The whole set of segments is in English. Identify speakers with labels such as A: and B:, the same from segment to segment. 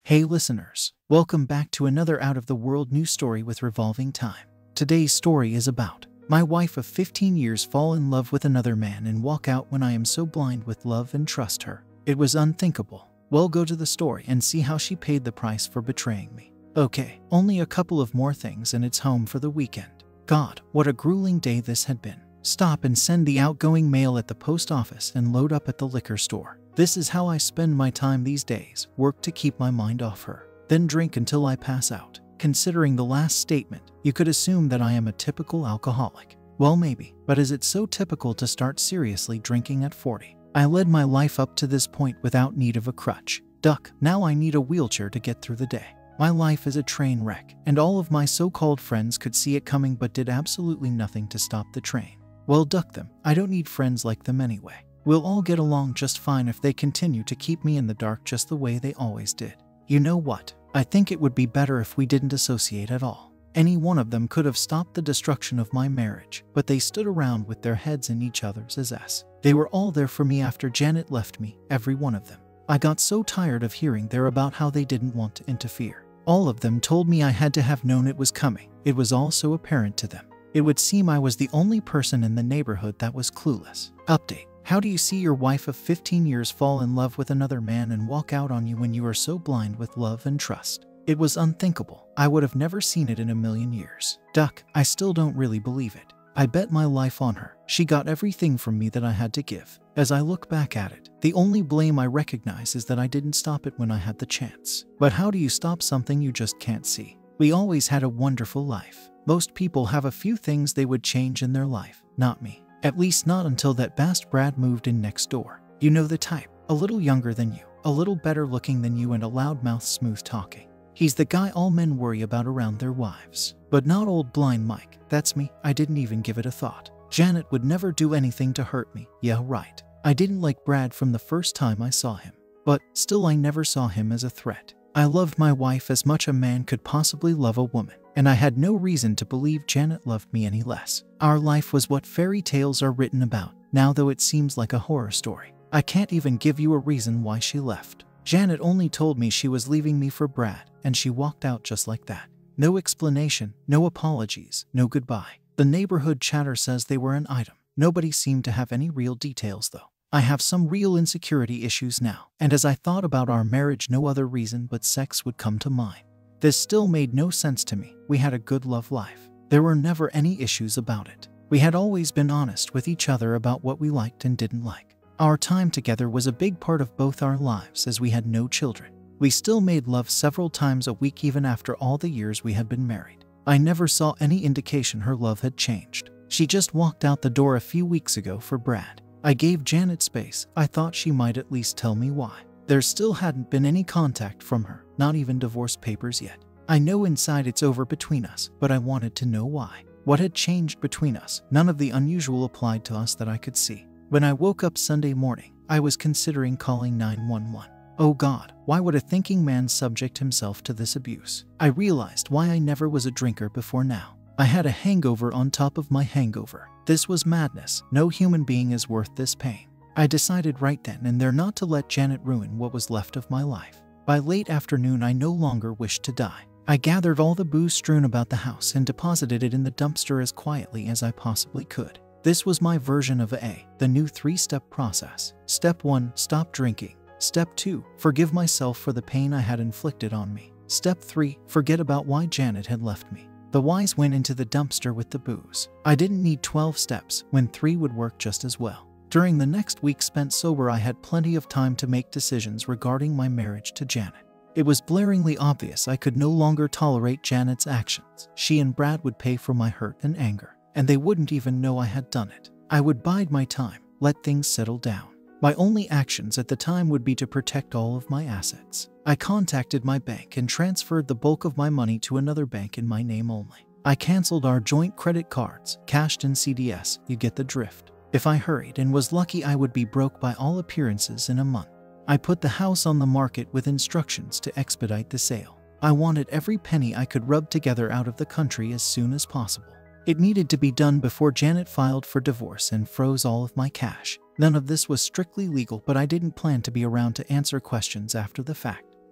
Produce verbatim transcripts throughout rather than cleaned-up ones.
A: Hey listeners, welcome back to another out-of-the-world news story with Revolving Time. Today's story is about my wife of fifteen years fall in love with another man and walk out when I am so blind with love and trust her. It was unthinkable. Well, go to the story and see how she paid the price for betraying me. Okay, only a couple of more things and it's home for the weekend. God, what a grueling day this had been. Stop and send the outgoing mail at the post office and load up at the liquor store. This is how I spend my time these days, work to keep my mind off her, then drink until I pass out. Considering the last statement, you could assume that I am a typical alcoholic. Well, maybe, but is it so typical to start seriously drinking at forty? I led my life up to this point without need of a crutch. Duck, now I need a wheelchair to get through the day. My life is a train wreck, and all of my so-called friends could see it coming but did absolutely nothing to stop the train. Well, duck them. I don't need friends like them anyway. We'll all get along just fine if they continue to keep me in the dark just the way they always did. You know what? I think it would be better if we didn't associate at all. Any one of them could have stopped the destruction of my marriage, but they stood around with their heads in each other's ass. They were all there for me after Janet left me, every one of them. I got so tired of hearing there about how they didn't want to interfere. All of them told me I had to have known it was coming. It was all so apparent to them. It would seem I was the only person in the neighborhood that was clueless. Update. How do you see your wife of fifteen years fall in love with another man and walk out on you when you are so blind with love and trust? It was unthinkable. I would have never seen it in a million years. Duck, I still don't really believe it. I bet my life on her. She got everything from me that I had to give. As I look back at it, the only blame I recognize is that I didn't stop it when I had the chance. But how do you stop something you just can't see? We always had a wonderful life. Most people have a few things they would change in their life, not me. At least not until that bast Brad moved in next door. You know the type, a little younger than you, a little better looking than you and a loudmouth smooth talking. He's the guy all men worry about around their wives. But not old blind Mike, that's me, I didn't even give it a thought. Janet would never do anything to hurt me, yeah right. I didn't like Brad from the first time I saw him. But still I never saw him as a threat. I loved my wife as much a man could possibly love a woman, and I had no reason to believe Janet loved me any less. Our life was what fairy tales are written about, now though it seems like a horror story. I can't even give you a reason why she left. Janet only told me she was leaving me for Brad, and she walked out just like that. No explanation, no apologies, no goodbye. The neighborhood chatter says they were an item. Nobody seemed to have any real details though. I have some real insecurity issues now, and as I thought about our marriage, no other reason but sex would come to mind. This still made no sense to me. We had a good love life. There were never any issues about it. We had always been honest with each other about what we liked and didn't like. Our time together was a big part of both our lives as we had no children. We still made love several times a week even after all the years we had been married. I never saw any indication her love had changed. She just walked out the door a few weeks ago for Brad. I gave Janet space. I thought she might at least tell me why. There still hadn't been any contact from her, not even divorce papers yet. I know inside it's over between us, but I wanted to know why. What had changed between us? None of the unusual applied to us that I could see. When I woke up Sunday morning, I was considering calling nine one one. Oh God, why would a thinking man subject himself to this abuse? I realized why I never was a drinker before now. I had a hangover on top of my hangover. This was madness. No human being is worth this pain. I decided right then and there not to let Janet ruin what was left of my life. By late afternoon, I no longer wished to die. I gathered all the booze strewn about the house and deposited it in the dumpster as quietly as I possibly could. This was my version of A, the new three-step process. Step one, stop drinking. Step two, forgive myself for the pain I had inflicted on me. Step three, forget about why Janet had left me. The whys went into the dumpster with the booze. I didn't need twelve steps when three would work just as well. During the next week spent sober, I had plenty of time to make decisions regarding my marriage to Janet. It was blaringly obvious I could no longer tolerate Janet's actions. She and Brad would pay for my hurt and anger, and they wouldn't even know I had done it. I would bide my time, let things settle down. My only actions at the time would be to protect all of my assets. I contacted my bank and transferred the bulk of my money to another bank in my name only. I canceled our joint credit cards, cashed in C D S, you get the drift. If I hurried and was lucky, I would be broke by all appearances in a month. I put the house on the market with instructions to expedite the sale. I wanted every penny I could rub together out of the country as soon as possible. It needed to be done before Janet filed for divorce and froze all of my cash. None of this was strictly legal, but I didn't plan to be around to answer questions after the fact.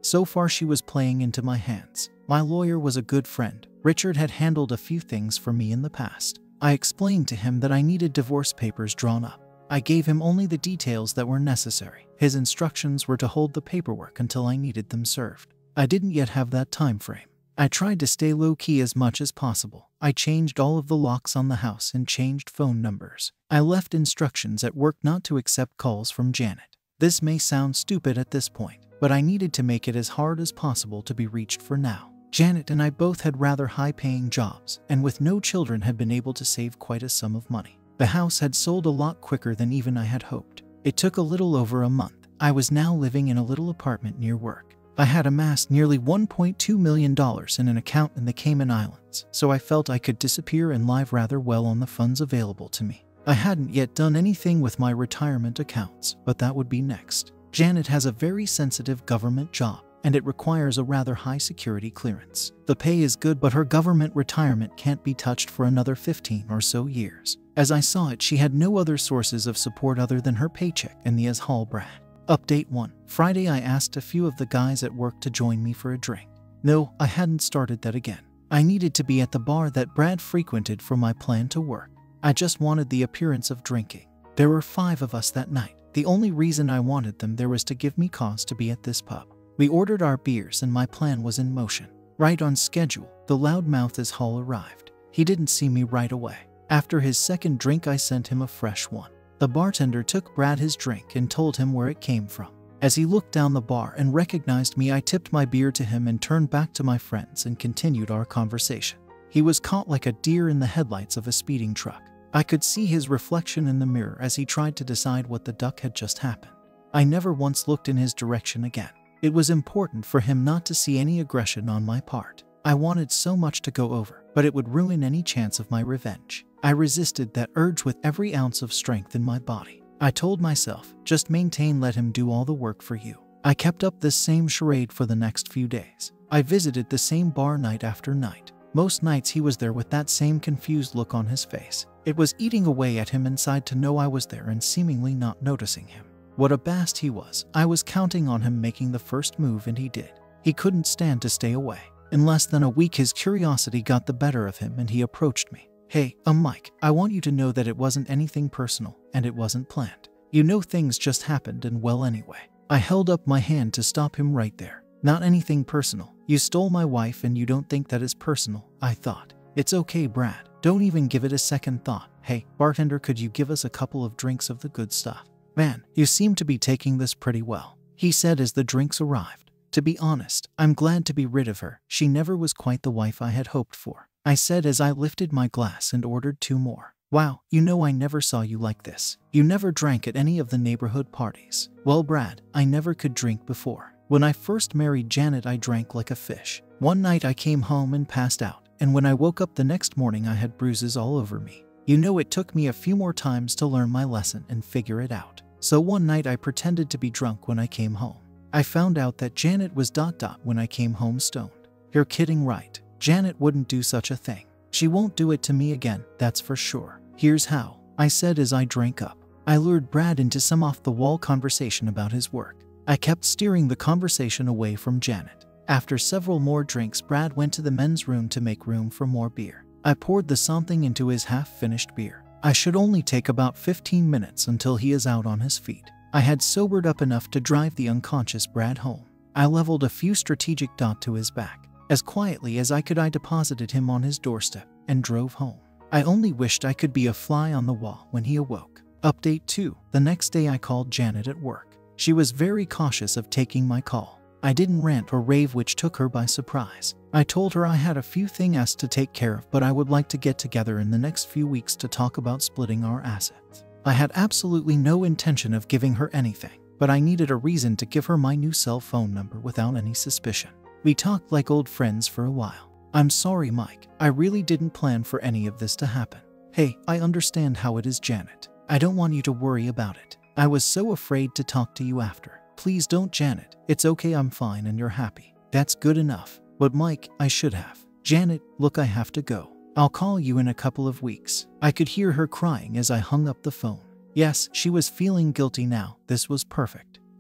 A: So far she was playing into my hands. My lawyer was a good friend. Richard had handled a few things for me in the past. I explained to him that I needed divorce papers drawn up. I gave him only the details that were necessary. His instructions were to hold the paperwork until I needed them served. I didn't yet have that time frame. I tried to stay low-key as much as possible. I changed all of the locks on the house and changed phone numbers. I left instructions at work not to accept calls from Janet. This may sound stupid at this point, but I needed to make it as hard as possible to be reached for now. Janet and I both had rather high-paying jobs, and with no children had been able to save quite a sum of money. The house had sold a lot quicker than even I had hoped. It took a little over a month. I was now living in a little apartment near work. I had amassed nearly one point two million dollars in an account in the Cayman Islands, so I felt I could disappear and live rather well on the funds available to me. I hadn't yet done anything with my retirement accounts, but that would be next. Janet has a very sensitive government job, and it requires a rather high security clearance. The pay is good, but her government retirement can't be touched for another fifteen or so years. As I saw it, she had no other sources of support other than her paycheck and the Azhal Brad. Update one. Friday I asked a few of the guys at work to join me for a drink. No, I hadn't started that again. I needed to be at the bar that Brad frequented for my plan to work. I just wanted the appearance of drinking. There were five of us that night. The only reason I wanted them there was to give me cause to be at this pub. We ordered our beers and my plan was in motion. Right on schedule, the loudmouth Azhal arrived. He didn't see me right away. After his second drink I sent him a fresh one. The bartender took Brad his drink and told him where it came from. As he looked down the bar and recognized me, I tipped my beer to him and turned back to my friends and continued our conversation. He was caught like a deer in the headlights of a speeding truck. I could see his reflection in the mirror as he tried to decide what the duck had just happened. I never once looked in his direction again. It was important for him not to see any aggression on my part. I wanted so much to go over, but it would ruin any chance of my revenge. I resisted that urge with every ounce of strength in my body. I told myself, just maintain, let him do all the work for you. I kept up this same charade for the next few days. I visited the same bar night after night. Most nights he was there with that same confused look on his face. It was eating away at him inside to know I was there and seemingly not noticing him. What a bast he was. I was counting on him making the first move and he did. He couldn't stand to stay away. In less than a week his curiosity got the better of him and he approached me. Hey, I'm Mike. I want you to know that it wasn't anything personal and it wasn't planned. You know, things just happened and well anyway. I held up my hand to stop him right there. Not anything personal. You stole my wife and you don't think that is personal, I thought. It's okay, Brad. Don't even give it a second thought. Hey, bartender, could you give us a couple of drinks of the good stuff? Man, you seem to be taking this pretty well, he said as the drinks arrived. To be honest, I'm glad to be rid of her. She never was quite the wife I had hoped for, I said as I lifted my glass and ordered two more. Wow, you know I never saw you like this. You never drank at any of the neighborhood parties. Well, Brad, I never could drink before. When I first married Janet, I drank like a fish. One night I came home and passed out, and when I woke up the next morning I had bruises all over me. You know, it took me a few more times to learn my lesson and figure it out. So one night I pretended to be drunk when I came home. I found out that Janet was dot dot when I came home stoned. You're kidding, right? Janet wouldn't do such a thing. She won't do it to me again, that's for sure. Here's how, I said as I drank up. I lured Brad into some off-the-wall conversation about his work. I kept steering the conversation away from Janet. After several more drinks, Brad went to the men's room to make room for more beer. I poured the something into his half-finished beer. I should only take about fifteen minutes until he is out on his feet. I had sobered up enough to drive the unconscious Brad home. I leveled a few strategic dot to his back. As quietly as I could, I deposited him on his doorstep and drove home. I only wished I could be a fly on the wall when he awoke. Update two. The next day I called Janet at work. She was very cautious of taking my call. I didn't rant or rave, which took her by surprise. I told her I had a few things to take care of, but I would like to get together in the next few weeks to talk about splitting our assets. I had absolutely no intention of giving her anything, but I needed a reason to give her my new cell phone number without any suspicion. We talked like old friends for a while. I'm sorry, Mike. I really didn't plan for any of this to happen. Hey, I understand how it is, Janet. I don't want you to worry about it. I was so afraid to talk to you after. Please don't, Janet. It's okay, I'm fine and you're happy. That's good enough. But Mike, I should have. Janet, look, I have to go. I'll call you in a couple of weeks. I could hear her crying as I hung up the phone. Yes, she was feeling guilty now. This was perfect.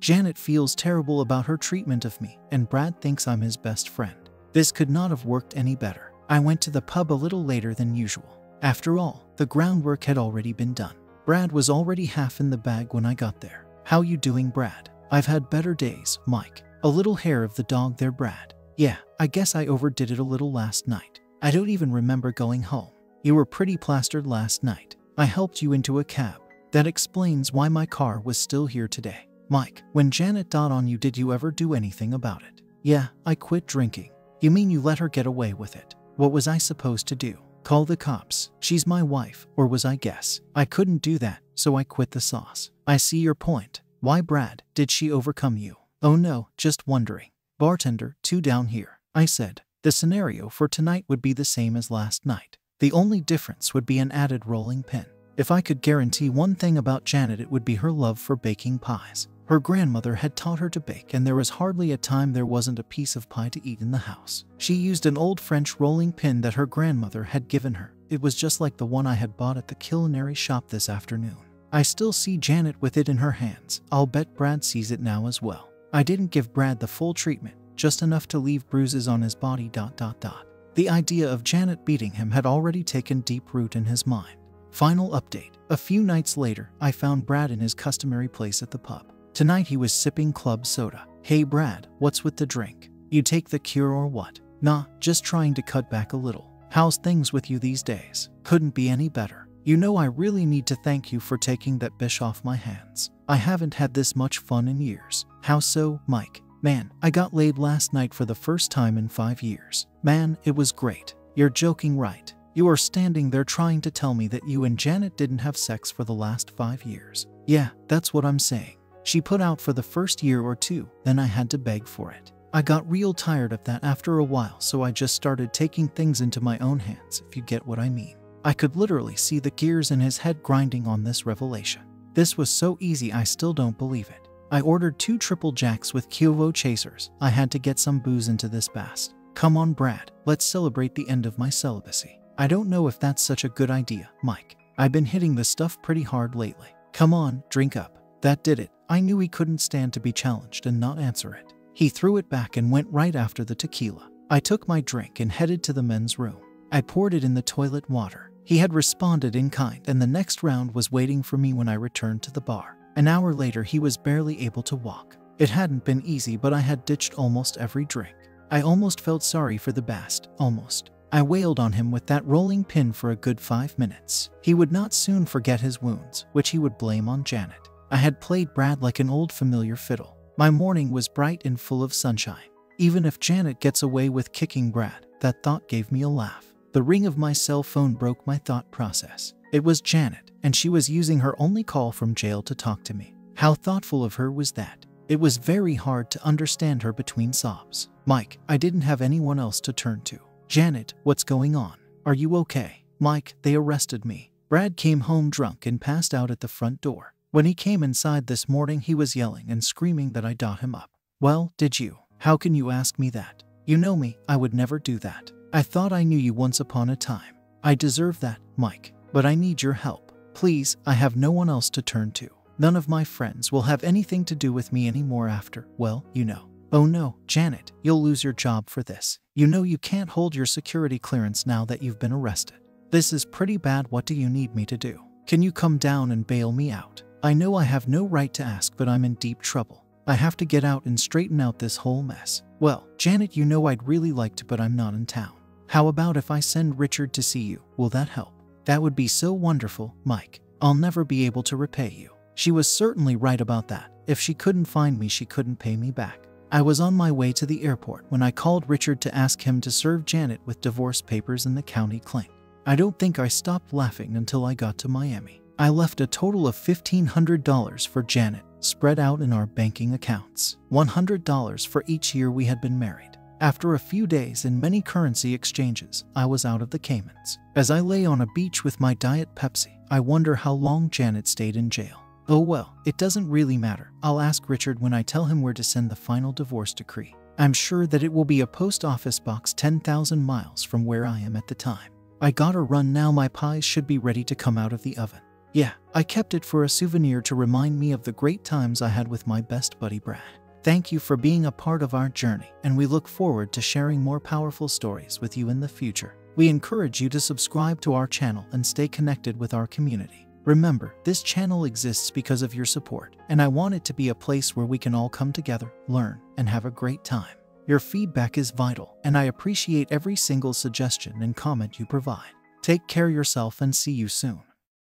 A: Janet feels terrible about her treatment of me, and Brad thinks I'm his best friend. This could not have worked any better. I went to the pub a little later than usual. After all, the groundwork had already been done. Brad was already half in the bag when I got there. "How you doing, Brad?" "I've had better days, Mike." "A little hair of the dog there, Brad." "Yeah, I guess I overdid it a little last night. I don't even remember going home." "You were pretty plastered last night. I helped you into a cab. That explains why my car was still here today." "Mike, when Janet got on you, did you ever do anything about it?" "Yeah, I quit drinking." "You mean you let her get away with it?" "What was I supposed to do? Call the cops? She's my wife, or was I guess? I couldn't do that, so I quit the sauce." "I see your point. Why, Brad, did she overcome you?" "Oh no, just wondering." "Bartender, two down here," I said. The scenario for tonight would be the same as last night. The only difference would be an added rolling pin. If I could guarantee one thing about Janet, it would be her love for baking pies. Her grandmother had taught her to bake, and there was hardly a time there wasn't a piece of pie to eat in the house. She used an old French rolling pin that her grandmother had given her. It was just like the one I had bought at the culinary shop this afternoon. I still see Janet with it in her hands. I'll bet Brad sees it now as well. I didn't give Brad the full treatment, just enough to leave bruises on his body dot dot dot. The idea of Janet beating him had already taken deep root in his mind. Final update. A few nights later, I found Brad in his customary place at the pub. Tonight he was sipping club soda. "Hey Brad, what's with the drink? You take the cure or what?" "Nah, just trying to cut back a little." "How's things with you these days?" "Couldn't be any better. You know, I really need to thank you for taking that bish off my hands. I haven't had this much fun in years." "How so, Mike?" "Man, I got laid last night for the first time in five years. Man, it was great." "You're joking, right? You are standing there trying to tell me that you and Janet didn't have sex for the last five years. "Yeah, that's what I'm saying. She put out for the first year or two, then I had to beg for it. I got real tired of that after a while, so I just started taking things into my own hands, if you get what I mean." I could literally see the gears in his head grinding on this revelation. This was so easy, I still don't believe it. I ordered two triple jacks with Kiovo chasers. I had to get some booze into this bass. "Come on, Brad, let's celebrate the end of my celibacy." "I don't know if that's such a good idea, Mike. I've been hitting the stuff pretty hard lately." "Come on, drink up." That did it. I knew he couldn't stand to be challenged and not answer it. He threw it back and went right after the tequila. I took my drink and headed to the men's room. I poured it in the toilet water. He had responded in kind, and the next round was waiting for me when I returned to the bar. An hour later, he was barely able to walk. It hadn't been easy, but I had ditched almost every drink. I almost felt sorry for the bast, almost. I wailed on him with that rolling pin for a good five minutes. He would not soon forget his wounds, which he would blame on Janet. I had played Brad like an old familiar fiddle. My morning was bright and full of sunshine. Even if Janet gets away with kicking Brad, that thought gave me a laugh. The ring of my cell phone broke my thought process. It was Janet, and she was using her only call from jail to talk to me. How thoughtful of her was that? It was very hard to understand her between sobs. "Mike, I didn't have anyone else to turn to." "Janet, what's going on? Are you okay?" "Mike, they arrested me." Brad came home drunk and passed out at the front door. When he came inside this morning, he was yelling and screaming that I dot him up. "Well, did you? How can you ask me that? You know me, I would never do that. I thought I knew you once upon a time. I deserve that, Mike, but I need your help. Please, I have no one else to turn to. None of my friends will have anything to do with me anymore after, well, you know." "Oh no, Janet, you'll lose your job for this. You know you can't hold your security clearance now that you've been arrested. This is pretty bad. What do you need me to do? Can you come down and bail me out? I know I have no right to ask, but I'm in deep trouble. I have to get out and straighten out this whole mess." "Well, Janet, you know I'd really like to, but I'm not in town. How about if I send Richard to see you? Will that help?" "That would be so wonderful, Mike. I'll never be able to repay you." She was certainly right about that. If she couldn't find me, she couldn't pay me back. I was on my way to the airport when I called Richard to ask him to serve Janet with divorce papers in the county clink. I don't think I stopped laughing until I got to Miami. I left a total of fifteen hundred dollars for Janet, spread out in our banking accounts. one hundred dollars for each year we had been married. After a few days and many currency exchanges, I was out of the Caymans. As I lay on a beach with my Diet Pepsi, I wonder how long Janet stayed in jail. Oh well, it doesn't really matter. I'll ask Richard when I tell him where to send the final divorce decree. I'm sure that it will be a post office box ten thousand miles from where I am at the time. I gotta run now. My pies should be ready to come out of the oven. Yeah, I kept it for a souvenir to remind me of the great times I had with my best buddy Brad. Thank you for being a part of our journey, and we look forward to sharing more powerful stories with you in the future. We encourage you to subscribe to our channel and stay connected with our community. Remember, this channel exists because of your support, and I want it to be a place where we can all come together, learn, and have a great time. Your feedback is vital, and I appreciate every single suggestion and comment you provide. Take care of yourself and see you soon.